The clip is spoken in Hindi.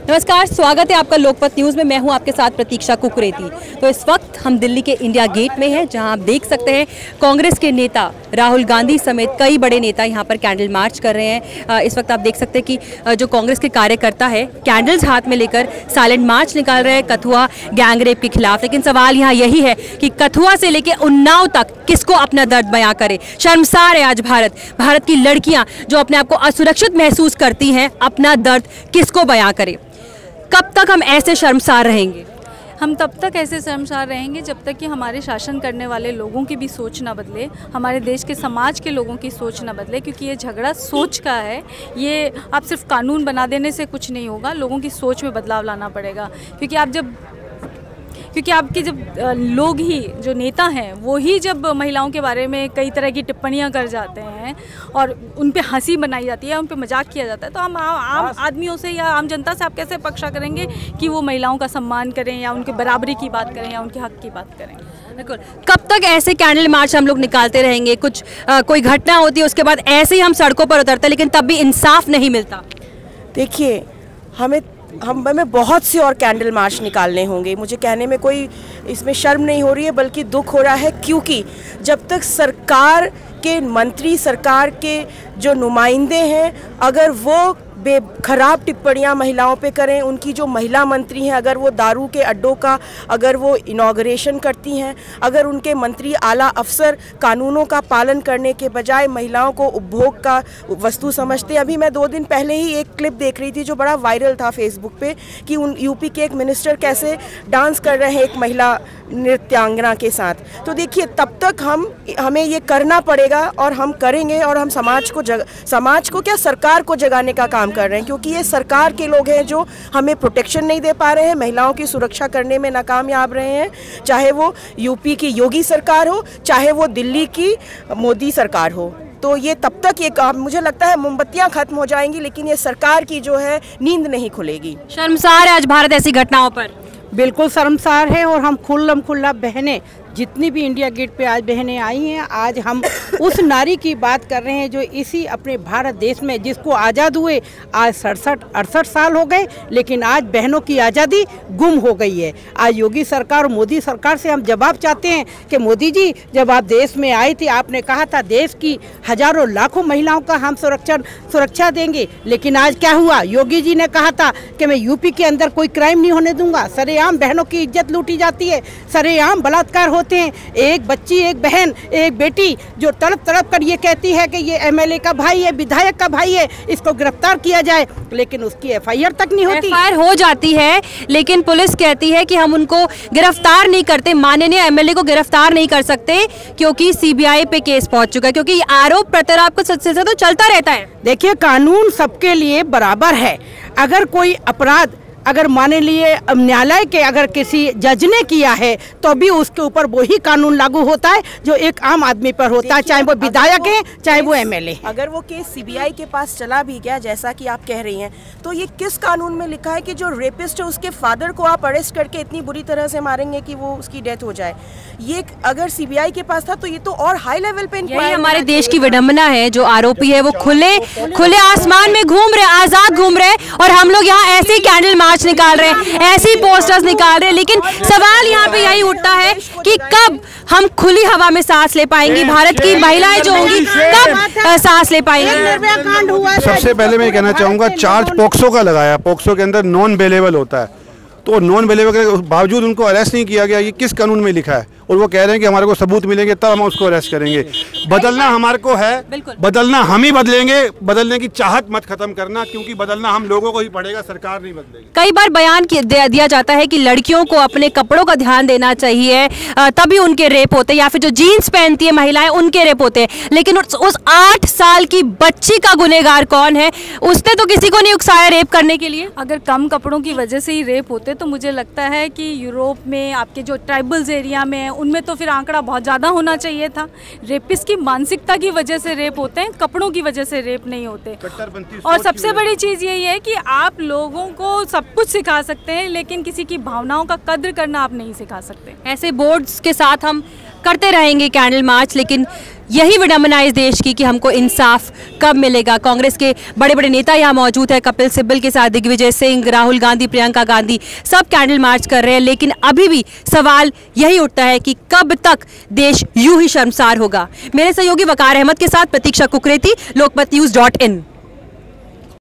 नमस्कार, स्वागत है आपका लोकपत न्यूज़ में। मैं हूं आपके साथ प्रतीक्षा कुकरेती। तो इस वक्त हम दिल्ली के इंडिया गेट में हैं, जहां आप देख सकते हैं कांग्रेस के नेता राहुल गांधी समेत कई बड़े नेता यहां पर कैंडल मार्च कर रहे हैं। इस वक्त आप देख सकते हैं कि जो कांग्रेस के कार्यकर्ता है कैंडल्स हाथ में लेकर साइलेंट मार्च निकाल रहे हैं कथुआ गैंगरेप के खिलाफ। लेकिन सवाल यहाँ यही है कि कथुआ से लेकर उन्नाव तक किसको अपना दर्द बयां करे। शर्मसार है आज भारत की लड़कियां जो अपने आप को असुरक्षित महसूस करती हैं, अपना दर्द किसको बयां करे। कब तक हम ऐसे शर्मसार रहेंगे? हम तब तक ऐसे शर्मसार रहेंगे जब तक कि हमारे शासन करने वाले लोगों की भी सोच ना बदले, हमारे देश के समाज के लोगों की सोच ना बदले। क्योंकि ये झगड़ा सोच का है, ये आप सिर्फ कानून बना देने से कुछ नहीं होगा, लोगों की सोच में बदलाव लाना पड़ेगा। क्योंकि आपके जब लोग ही जो नेता हैं वो ही जब महिलाओं के बारे में कई तरह की टिप्पणियां कर जाते हैं और उन पे हंसी बनाई जाती है, उन पे मजाक किया जाता है, तो हम आम आदमियों से या आम जनता से आप कैसे अपेक्षा करेंगे कि वो महिलाओं का सम्मान करें या उनके बराबरी की बात करें या उनके हक की बात करें। बिल्कुल। कब तक ऐसे कैंडल मार्च हम लोग निकालते रहेंगे? कोई घटना होती है उसके बाद ऐसे ही हम सड़कों पर उतरते हैं, लेकिन तब भी इंसाफ नहीं मिलता। देखिए, हमें बहुत से और कैंडल मार्च निकालने होंगे। मुझे कहने में कोई इसमें शर्म नहीं हो रही है, बल्कि दुख हो रहा है, क्योंकि जब तक सरकार के मंत्री, सरकार के जो नुमाइंदे हैं, अगर वो खराब टिप्पणियां महिलाओं पे करें, उनकी जो महिला मंत्री हैं अगर वो दारू के अड्डों का अगर वो इनॉग्रेशन करती हैं, अगर उनके मंत्री आला अफसर कानूनों का पालन करने के बजाय महिलाओं को उपभोग का वस्तु समझते हैं। अभी मैं 2 दिन पहले ही एक क्लिप देख रही थी जो बड़ा वायरल था फेसबुक पे, कि यूपी के एक मिनिस्टर कैसे डांस कर रहे हैं एक महिला नृत्यांगना के साथ। तो देखिए, तब तक हमें ये करना पड़ेगा और हम करेंगे, और हम समाज को क्या सरकार को जगाने का काम कर रहे हैं, क्योंकि ये सरकार के लोग हैं जो हमें प्रोटेक्शन नहीं दे पा रहे हैं, महिलाओं की सुरक्षा करने में नाकामयाब रहे हैं, चाहे वो यूपी की योगी सरकार हो, चाहे वो दिल्ली की मोदी सरकार हो। तो ये तब तक ये काम, मुझे लगता है मोमबत्तियां खत्म हो जाएंगी, लेकिन ये सरकार की जो है नींद नहीं खुलेगी। शर्मसार है आज भारत ऐसी घटनाओं पर। बिल्कुल शर्मसार है, और हम खुल्ला बहनें जितनी भी इंडिया गेट पे आज बहनें आई हैं, आज हम उस नारी की बात कर रहे हैं जो इसी अपने भारत देश में, जिसको आज़ाद हुए आज 67-68 साल हो गए, लेकिन आज बहनों की आज़ादी गुम हो गई है। आज योगी सरकार और मोदी सरकार से हम जवाब चाहते हैं कि मोदी जी, जब आप देश में आए थे आपने कहा था देश की हजारों लाखों महिलाओं का हम सुरक्षा देंगे, लेकिन आज क्या हुआ? योगी जी ने कहा था कि मैं यूपी के अंदर कोई क्राइम नहीं होने दूंगा, सरेआम बहनों की इज्जत लूटी जाती है, सरेआम बलात्कार होते हैं। एक बच्ची, एक बहन, एक बेटी जो तड़प कर ये कहती है कि ये एमएलए का भाई है, विधायक का भाई है, इसको गिरफ्तार किया जाए, लेकिन उसकी एफआईआर तक नहीं होती। एफआईआर हो जाती है, लेकिन पुलिस कहती है कि हम उनको गिरफ्तार नहीं करते, माननीय एमएलए को गिरफ्तार नहीं कर सकते क्योंकि सीबीआई पे केस पहुंच चुका है, क्योंकि आरोप प्रत्यारोप का सिलसिला तो चलता रहता है। देखिए, कानून सबके लिए बराबर है। अगर कोई अपराध अगर माने लिए न्यायालय के अगर किसी जज ने किया है तो भी उसके ऊपर वही कानून लागू होता है जो एक आम आदमी पर होता है, चाहे वो विधायक है चाहे वो एमएलए। अगर वो केस सीबीआई के पास चला भी गया, जैसा कि आप कह रही हैं, तो ये किस कानून में लिखा है कि जो रेपिस्ट है उसके फादर को आप अरेस्ट करके इतनी बुरी तरह से मारेंगे कि वो उसकी डेथ हो जाए? ये अगर सीबीआई के पास था तो ये तो और हाई लेवल पे इंक्वायरी। हमारे देश की विडंबना है, जो आरोपी है वो खुले आसमान में घूम रहे, आजाद घूम रहे, और हम लोग यहाँ ऐसे कैंडल मार्च निकाल रहे हैं, ऐसी पोस्टर्स निकाल रहे हैं। लेकिन सवाल यहाँ पे यही उठता है कि कब हम खुली हवा में सांस ले पाएंगी, भारत की महिलाएं जो होंगी कब सांस ले पाएंगी। सबसे पहले मैं कहना चाहूँगा, चार्ज पोक्सो का लगाया, पोक्सो के अंदर नॉन बेलेबल होता है, तो नॉन बेलेबल के बावजूद उनको अरेस्ट नहीं किया गया। ये किस कानून में लिखा है? और वो कह रहे हैं कि हमारे को सबूत मिलेंगे तब हम उसको अरेस्ट करेंगे। बदलना हमारे को है, बदलना हम ही बदलेंगे, बदलने की चाहत मत खत्म करना, क्योंकि बदलना हम लोगों को ही पड़ेगा, सरकार नहीं बदलेगी। कई बार बयान दिया जाता है कि लड़कियों को अपने कपड़ों का ध्यान देना चाहिए, तभी उनके रेप होते हैं, या फिर जो जीन्स पहनती है महिलाएं उनके रेप होते हैं। लेकिन उस 8 साल की बच्ची का गुनहगार कौन है? उसने तो किसी को नहीं उकसाया रेप करने के लिए। अगर कम कपड़ों की वजह से ही रेप होते तो मुझे लगता है कि यूरोप में आपके जो ट्राइबल्स एरिया में उनमें तो फिर आंकड़ा बहुत ज़्यादा होना चाहिए था। रेपिस्ट की मानसिकता की वजह से रेप होते हैं, कपड़ों की वजह से रेप नहीं होते। और सबसे बड़ी चीज़ यही है कि आप लोगों को सब कुछ सिखा सकते हैं, लेकिन किसी की भावनाओं का कद्र करना आप नहीं सिखा सकते। ऐसे बोर्ड्स के साथ हम करते रहेंगे कैंडल मार्च, लेकिन यही विडंबना है इस देश की कि हमको इंसाफ कब मिलेगा। कांग्रेस के बड़े बड़े नेता यहाँ मौजूद है, कपिल सिब्बल के साथ दिग्विजय सिंह, राहुल गांधी, प्रियंका गांधी, सब कैंडल मार्च कर रहे हैं, लेकिन अभी भी सवाल यही उठता है कि कब तक देश यूं ही शर्मसार होगा। मेरे सहयोगी वकार अहमद के साथ प्रतीक्षा कुकरेती, लोकमत न्यूज़.in।